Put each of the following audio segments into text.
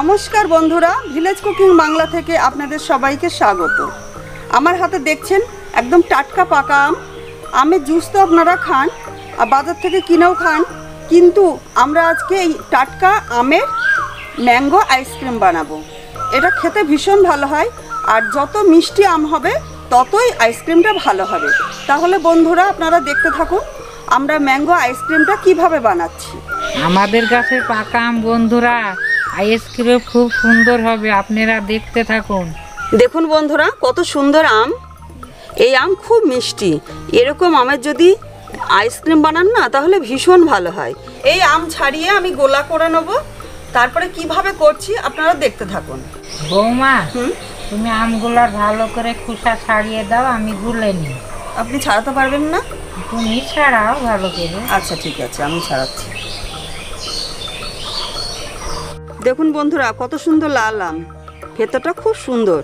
নমস্কার বন্ধুরা, village cooking Bangla থেকে আপনাদের সবাইকে স্বাগত। আমার হাতে দেখছেন একদম টাটকা পাকা আম। আমের জুস তো আপনারা খান আর বাজার থেকে কিনেও খান, কিন্তু আমরা আজকে এই টাটকা আমের ম্যাঙ্গো আইসক্রিম বানাবো। এটা খেতে ভীষণ ভালো হয়, আর যত মিষ্টি আম হবে ততই আইসক্রিমটা ভালো হবে। তাহলে বন্ধুরা আপনারা দেখতে থাকুন আমরা ম্যাঙ্গো আইসক্রিমটা কিভাবে বানাচ্ছি। আমাদের গাছের পাকা আম বন্ধুরা, আইসক্রিম খুব সুন্দর হবে, আপনারা দেখতে থাকুন। দেখুন বন্ধুরা কত সুন্দর আম। এই আম খুব মিষ্টি। এরকম আমের যদি আইসক্রিম বানান না তাহলে ভীষণ ভালো হয়। এই আম ছাড়িয়ে আমি গোলা করে নেব, তারপরে কিভাবে করছি আপনারা দেখতে থাকুন। বৌমা, তুমি আমগুলার ভালো করে খোসা ছাড়িয়ে দাও, আমি গুলে নিই। আপনি ছাড়াতে পারবেন না? তুমি ছাড়াও ভালো করে। আচ্ছা ঠিক আছে, আমি ছাড়াচ্ছি। দেখুন বন্ধুরা কত সুন্দর লাল আম, ভেতরটা খুব সুন্দর।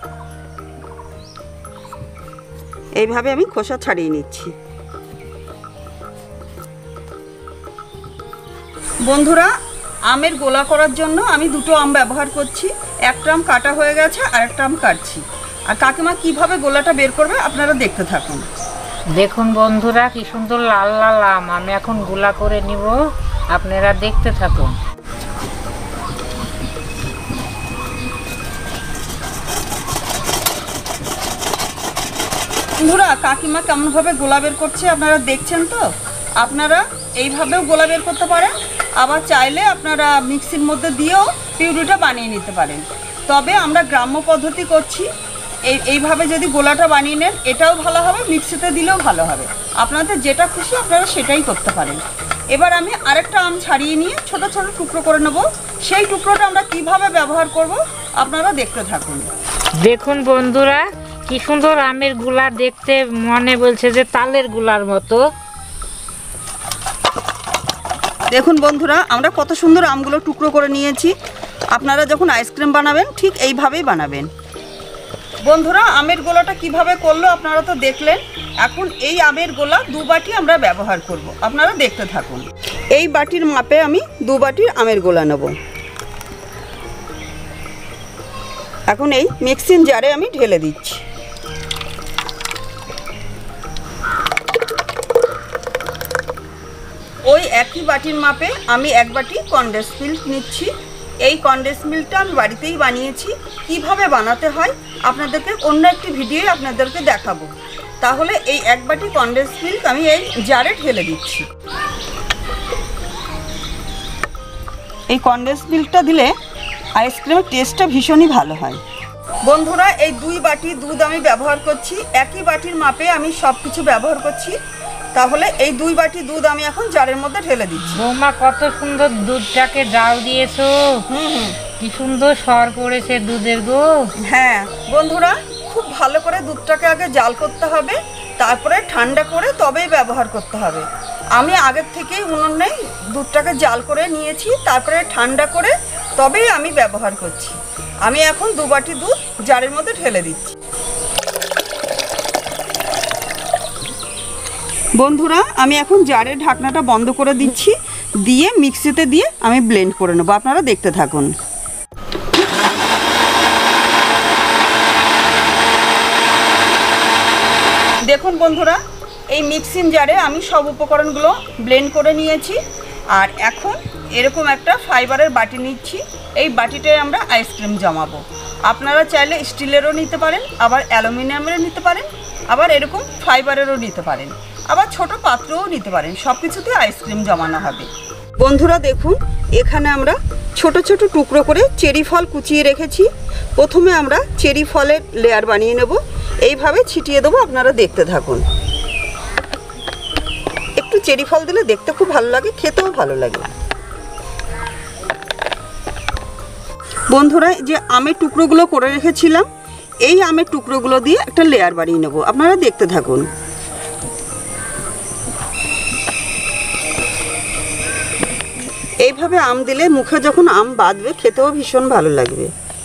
এইভাবে আমি খোসা ছাড়িয়ে নিচ্ছি। বন্ধুরা, আমের গোলা করার জন্য আমি দুটো আম ব্যবহার করছি। একটা আম কাটা হয়ে গেছে আর একটা আম কাটছি। আর কাকিমা কিভাবে গোলাটা বের করবে আপনারা দেখতে থাকুন। দেখুন বন্ধুরা কি সুন্দর লাল লাল আম, আমি এখন গোলা করে নিব, আপনারা দেখতে থাকুন। বন্ধুরা কাকিমা কেমনভাবে গোলা বের করছে আপনারা দেখছেন তো। আপনারা এইভাবেও গোলা বের করতে পারেন, আবার চাইলে আপনারা মিক্সির মধ্যে দিয়েও পিউরিটা বানিয়ে নিতে পারেন। তবে আমরা গ্রাম্য পদ্ধতি করছি। এইভাবে যদি গোলাটা বানিয়ে নেন এটাও ভালো হবে, মিক্সিতে দিলেও ভালো হবে। আপনাদের যেটা খুশি আপনারা সেটাই করতে পারেন। এবার আমি আরেকটা আম ছাড়িয়ে নিয়ে ছোট ছোট টুকরো করে নেব। সেই টুকরোটা আমরা কিভাবে ব্যবহার করব আপনারা দেখতে থাকুন। দেখুন বন্ধুরা কি সুন্দর আমের গুলা, দেখতে মনে বলছে যে তালের গুলার মতো। দেখুন বন্ধুরা আমরা কত সুন্দর আমগুলো টুকরো করে নিয়েছি। আপনারা যখন আইসক্রিম বানাবেন ঠিক এইভাবেই বানাবেন। বন্ধুরা আমের গোলাটা কিভাবে করলো আপনারা তো দেখলেন। এখন এই আমের গোলা 2 বাটি আমরা ব্যবহার করব, আপনারা দেখতে থাকুন। এই বাটির মাপে আমি 2 বাটির আমের গোলা নেব। এখন এই মিক্সিং জারে আমি ঢেলে দিচ্ছি। ওই একই বাটির মাপে আমি 1 বাটি কনডেন্সড মিল্ক নিচ্ছি। এই কনডেন্সড মিল্কটা আমি বাড়িতেই বানিয়েছি। কিভাবে বানাতে হয় আপনাদেরকে অন্য একটি ভিডিওয়ে আপনাদেরকে দেখাবো। তাহলে এই 1 বাটি কনডেন্সড মিল্ক আমি এই জারে ঢেলে দিচ্ছি। এই কনডেন্সড মিল্কটা দিলে আইসক্রিমের টেস্টটা ভীষণই ভালো হয়। বন্ধুরা এই 2 বাটি দুধ আমি ব্যবহার করছি। একই বাটির মাপে আমি সব কিছু ব্যবহার করছি। তাহলে এই 2 বাটি দুধ আমি এখন জারের মধ্যে ঢেলে দিচ্ছি। বৌমা কত সুন্দর দুধটাকে জাল দিয়েছো, কি সুন্দর সর করেছে দুধের গো। হ্যাঁ বন্ধুরা, খুব ভালো করে দুধটাকে আগে জাল করতে হবে, তারপরে ঠান্ডা করে তবেই ব্যবহার করতে হবে। আমি আগের থেকেই উনুনে দুধটাকে জাল করে নিয়েছি, তারপরে ঠান্ডা করে তবেই আমি ব্যবহার করছি। আমি এখন 2 বাটি দুধ জারের মধ্যে ঢেলে দিচ্ছি। বন্ধুরা আমি এখন জারের ঢাকনাটা বন্ধ করে দিচ্ছি, দিয়ে মিক্সিতে দিয়ে আমি ব্লেন্ড করে নেব, আপনারা দেখতে থাকুন। দেখুন বন্ধুরা এই মিক্সিং জারে আমি সব উপকরণগুলো ব্লেন্ড করে নিয়েছি। আর এখন এরকম একটা ফাইবারের বাটি নিচ্ছি। এই বাটিটায় আমরা আইসক্রিম জমাবো। আপনারা চাইলে স্টিলেরও নিতে পারেন, আবার অ্যালুমিনিয়ামেরও নিতে পারেন, আবার এরকম ফাইবারেরও নিতে পারেন, আবার ছোট পাত্রও নিতে পারেন। সব কিছুতে আইসক্রিম জমানো হবে। বন্ধুরা দেখুন এখানে আমরা ছোট ছোট টুকরো করে চেরি ফল কুচিয়ে রেখেছি। প্রথমে আমরা চেরি ফলের লেয়ার বানিয়ে নেব, এইভাবে ছিটিয়ে দেবো, আপনারা দেখতে থাকুন। একটু চেরি ফল দিলে দেখতে খুব ভালো লাগে, খেতেও ভালো লাগে। বন্ধুরা যে আমের টুকরোগুলো করে রেখেছিলাম, এই আমের টুকরোগুলো দিয়ে একটা লেয়ার বানিয়ে নেব, আপনারা দেখতে থাকুন। এইভাবে আম দিলে মুখে যখন আম বাঁধবে খেতেও ভীষণ ভালো লাগবে।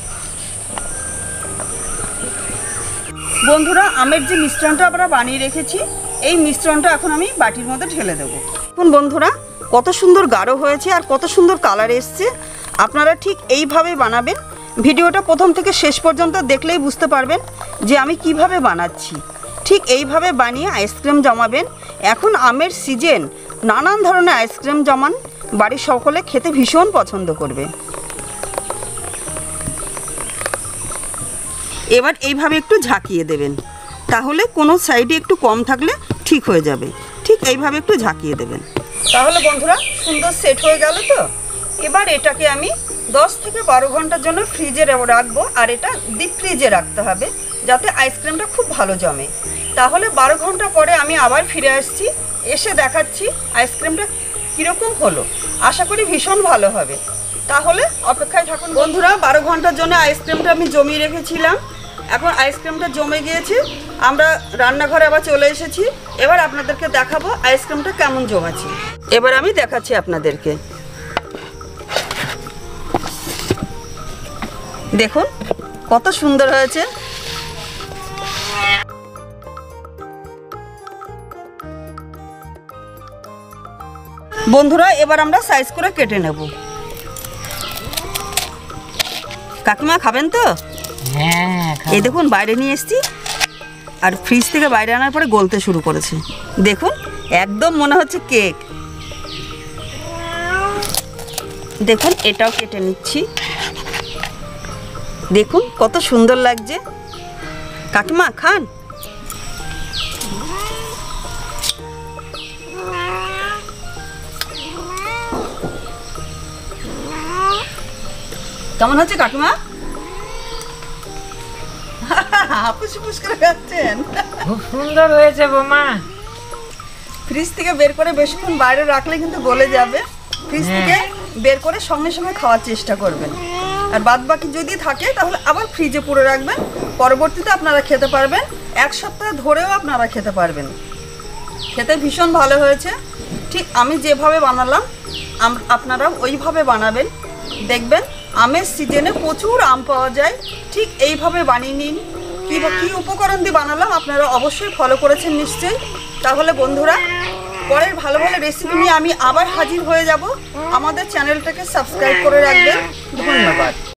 বন্ধুরা আমের যে মিশ্রণটা আমরা বানিয়ে রেখেছি, এই মিশ্রণটা এখন আমি বাটির মধ্যে ঢেলে দেবো। এখন বন্ধুরা কত সুন্দর গাঢ় হয়েছে আর কত সুন্দর কালার এসছে। আপনারা ঠিক এইভাবে বানাবেন। ভিডিওটা প্রথম থেকে শেষ পর্যন্ত দেখলেই বুঝতে পারবেন যে আমি কিভাবে বানাচ্ছি। ঠিক এইভাবে বানিয়ে আইসক্রিম জমাবেন। এখন আমের সিজন, নানান ধরনের আইসক্রিম জমান, বাড়ির সকলে খেতে ভীষণ পছন্দ করবে। এবার এইভাবে একটু ঝাঁকিয়ে দেবেন, তাহলে কোনো সাইডে একটু কম থাকলে ঠিক হয়ে যাবে। ঠিক এইভাবে একটু ঝাঁকিয়ে দেবেন। তাহলে বন্ধুরা সুন্দর সেট হয়ে গেল তো। এবার এটাকে আমি 10 থেকে 12 ঘন্টার জন্য ফ্রিজে রাখবো। আর এটা ডিপ ফ্রিজে রাখতে হবে যাতে আইসক্রিমটা খুব ভালো জমে। তাহলে 12 ঘন্টা পরে আমি আবার ফিরে আসছি, এসে দেখাচ্ছি আইসক্রিমটা কীরকম হলো। আশা করি ভীষণ ভালো হবে। তাহলে অপেক্ষায় থাকুন বন্ধুরা। 12 ঘন্টার জন্য আইসক্রিমটা আমি জমিয়ে রেখেছিলাম। এখন আইসক্রিমটা জমে গিয়েছে, আমরা রান্নাঘরে আবার চলে এসেছি। এবার আপনাদেরকে দেখাবো আইসক্রিমটা কেমন জমেছে। এবার আমি দেখাচ্ছি আপনাদেরকে। দেখুন কত সুন্দর হয়েছে। বন্ধুরা এবার আমরা সাইজ করে কেটে নেব। কাকিমা খাবেন তো? হ্যাঁ, এই দেখুন বাইরে নিয়ে এসেছি, আর ফ্রিজ থেকে বাইরে আনার পরে গলতে শুরু করেছে। দেখুন একদম মনে হচ্ছে কেক। দেখুন এটাও কেটে নিচ্ছি। দেখুন কত সুন্দর লাগছে। কাকিমা খান। কেমন হচ্ছে কাকিমা? হাপুস করে খাচ্ছেন। খুব সুন্দর হয়েছে বোমা। ফ্রিজ থেকে বের করে বেশিক্ষণ বাইরে রাখলে কিন্তু গলে যাবে। ফ্রিজ থেকে বের করে সঙ্গে সঙ্গে খাওয়ার চেষ্টা করবেন। আর বাদ বাকি যদি থাকে তাহলে আবার ফ্রিজে পুরে রাখবেন। পরবর্তীতে আপনারা খেতে পারবেন, 1 সপ্তাহ ধরেও আপনারা খেতে পারবেন। খেতে ভীষণ ভালো হয়েছে। ঠিক আমি যেভাবে বানালাম আপনারা ওইভাবে বানাবেন। দেখবেন আমের সিজনে প্রচুর আম পাওয়া যায়। ঠিক এইভাবে বানিয়ে নিন। কী উপকরণ দিয়ে বানালাম আপনারা অবশ্যই ফলো করেছেন নিশ্চয়ই। তাহলে বন্ধুরা পরের ভালো ভালো রেসিপি নিয়ে আমি আবার হাজির হয়ে যাব। আমাদের চ্যানেলটাকে সাবস্ক্রাইব করে রাখবেন। ধন্যবাদ।